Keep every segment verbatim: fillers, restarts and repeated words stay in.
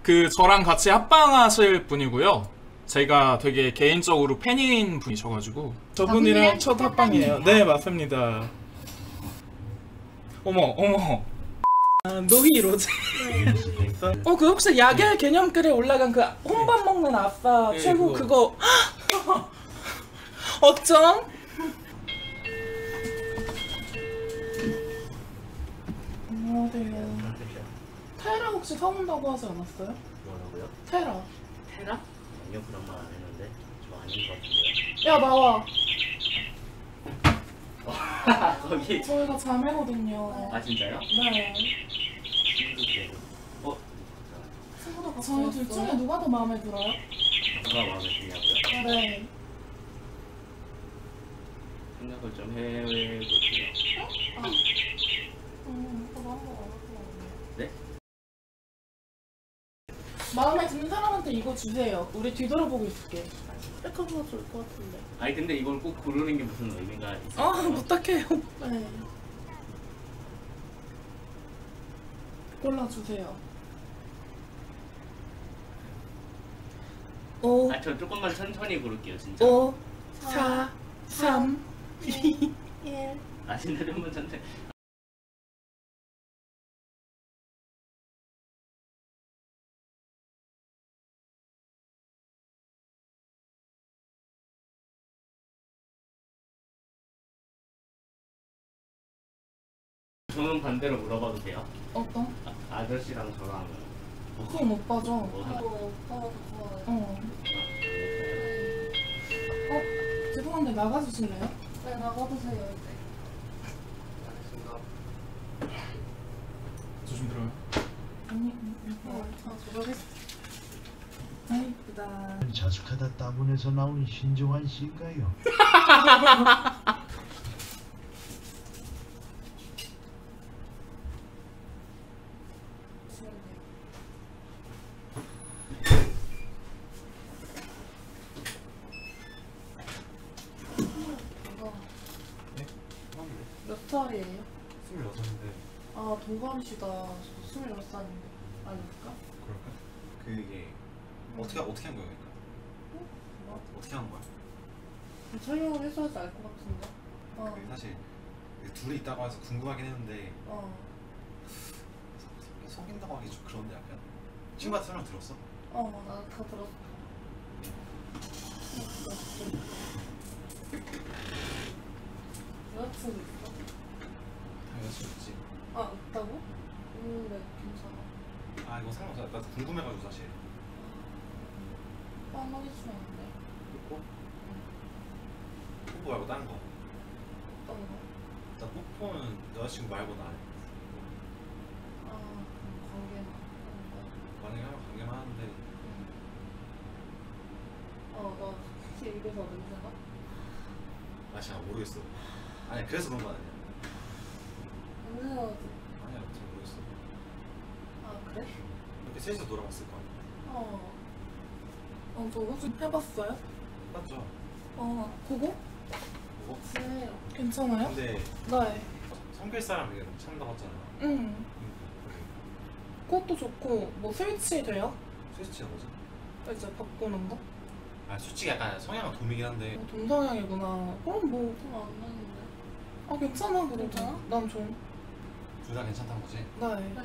그 저랑 같이 합방하실 분이고요. 제가 되게 개인적으로 팬인 분이셔가지고 저분이랑 첫 합방이에요. 네, 맞습니다. 어머 어머. 아, 노이 로제. 어, 그 혹시 약의 개념글에 올라간 그 혼밥 먹는 아빠 네, 최고 그거. 그거 어쩜? 안녕하세요. 테라 혹시 사온다고 하지 않았어요? 뭐라고요? 테라. 테라? 아니요, 그런 말 안 했는데 저 아닌 것 같은데요. 야, 나와. 거기 저희가 자매거든요. 아 진짜요? 네. 어? 저희 둘 중에 누가 더 마음에 들어요? 누가 마음에 드냐고요? 네. 생각을 좀 해볼게요. 아. 음, 저도 한번 알아보거든요. 네? 마음에 드는 사람한테 이거 주세요. 우리 뒤돌아보고 있을게. 약간 좋을 것 같은데. 아니 근데 이걸 꼭 고르는 게 무슨 의미가 있어요? 아, 부탁해요. 네. 골라주세요. 오, 아 저 조금만 천천히 고를게요 진짜. 오, 사, 삼, 이. 일. 아 진짜 좀만 천천히. 저는 반대로 물어봐도 돼요? 어떤? 아, 아저씨랑 저랑 뭐, 그건 오빠죠? 뭐 하나? 이거 오빠가 더 좋아요. 어. 어, 죄송한데 나가주실래요? 네, 나가보세요, 이제. 조심 들어요. 아니, 어, 다 조절했어. 아, 이쁘다. 자숙하다 따분해서 나온 신종환 씨인가요? 몇 살이에요? 스물여섯인데 아, 동갑이시다. 저 스물여섯 살인데. 아닐까? 그럴까? 그게 어떻게 어떻게 한 거야? 그러니까? 뭐? 어떻게 하는 거야? 설명을 해줘야지 알 것 같은데. 어, 그 사실 그 둘이 있다고 해서 궁금하긴 했는데 어, 속인다고 하기 좀 그런데 약간 친구한테 설명 들었어? 어, 나 다 들었어. 여자친구 있어? 당연히 있지. 아, 있다고? 있는데 괜찮아. 아 이거 상관없어. 나도 궁금해가지고 사실. 뻔하게 주면 안 돼. 뽀뽀? 뽀뽀 말고 다른 거. 어떤 거? 나 뽀뽀는 여자친구 말고 나 안 해. 아, 그럼 관계만. 그런 거. 만약에 하면 관계만 하는데 응. 어, 나 혹시 입에서 냄새가? 나 잘 모르겠어. 아니 그래서 그런 건 아니야. 냄새가 아니야 잘 모르겠어. 아, 그래? 이렇게 셋이서 놀아봤을 거 아니야. 어. 어, 저 혹시 해봤어요? 맞죠? 어, 그거? 뭐? 그래요. 괜찮아요? 근데 네. 성길 사람이 참다고 했잖아. 응. 응. 그것도 좋고, 뭐 스위치 돼요? 스위치가 뭐지? 이제 바꾸는 거? 아 솔직히 약간 성향은 돔이긴 한데 어, 동성향이구나. 그럼 뭐, 좀안 나는데. 아, 괜찮아, 그래도. 괜찮아? 난 좋아. 둘 다 괜찮다는 거지? 네. 네.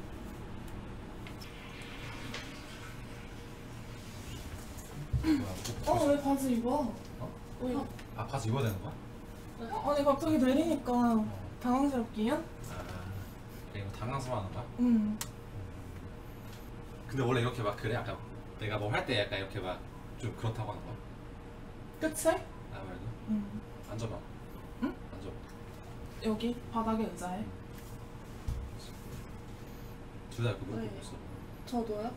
뭐야, 뭐, 어, 왜 바지 입어? 어? 왜? 아 바지 입어야 되는 거야? 어, 아니, 갑자기 내리니까 당황스럽기요? 아 이거 당황스러워하는 거야? 응. 근데 원래 이렇게 막 그래? 약간 내가 뭐 할 때 약간 이렇게 막 좀 그렇다고 하는 거야? 그치? 나 말고? 응. 앉아봐. 응? 앉아봐. 여기 바닥에 의자에. 둘 다 이렇게 뭐 네. 입고 있어? 저도요?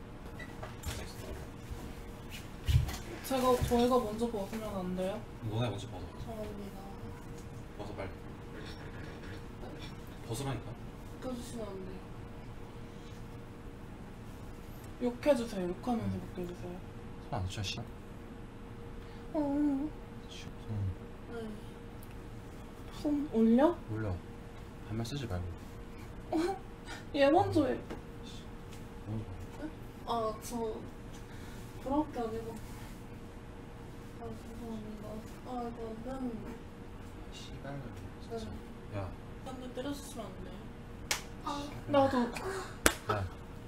제가, 저희가 먼저 벗으면 안 돼요? 너네 먼저 벗어. 잘합니다. 벗어 빨리. 벗으라니까. 껴주시면 안 돼요. 욕해주세요. 욕하면서 욕해주세요. 손안 쳐, 씨. 어, 어. 손 네. 손 올려? 올려. 반말 쓰지 말고. 얘 먼저 해. 먼저 아, 저 부럽게 아니고. 아, 죄송합니다. 아, 이거는 시간을 네. 야, 근데 때려주시면 안 돼요? 아, 나도. 야.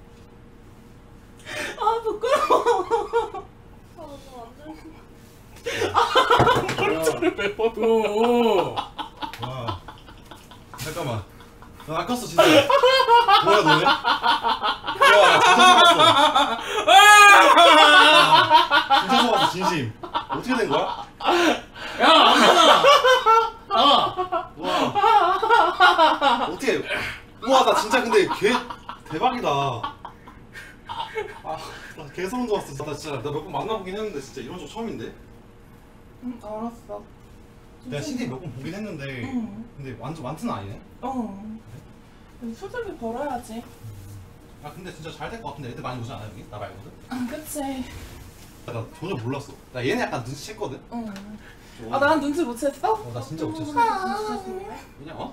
아, 부끄러워. 아, 너안 돼. 저를 매번 오. 와. 잠깐만. 나 아꼈어 진짜. 뭐야 너네? 와, 나 진짜 속았어. 진짜 속았어 진심. 어떻게 된 거야? 야, 안전아. 아. 와. 어떻게? 우와, 나 진짜 근데 개 대박이다. 아, 나 개 소름 돋았어. 나 진짜 나 몇 번 만나보긴 했는데 진짜 이런 적 처음인데. 응, 알았어. 내가 씨디 몇 번 보긴 했는데 응. 근데 완전 완트는 아니네. 어. 수술비 벌어야지. 아 근데 진짜 잘 될 것 같은데 애들 많이 오지 않아 여기? 나 말고는? 아, 그치. 나, 나 전혀 몰랐어. 나 얘네 약간 눈치챘거든? 응. 아, 난 눈치 못 챘어? 어, 나 진짜 못 챘어. 아, 왜냐 어?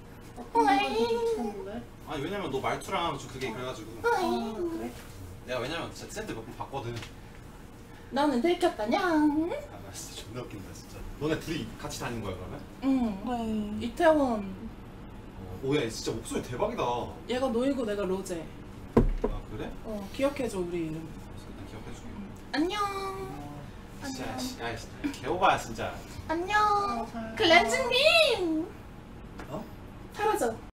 어이. 아니 왜냐면 너 말투랑 좀 그게 그래가지고 아, 그래? 내가 왜냐면 진짜 쌤들 몇 번 봤거든. 너는 들켰다냐? 아 나 진짜 존나 웃긴다 진짜. 너네 둘이 같이 다닌 거야 그러면? 응. 네. 이태원. 어, 오야 진짜 목소리 대박이다. 아 얘가 노이고 내가 로제. 그래? 어, 기억해줘 우리 이름. 일단 기억해줄게. 안녕. 진짜 씨, 야 진짜 개오바야 진짜. 안녕. 글렌즈님. 어? 사라져.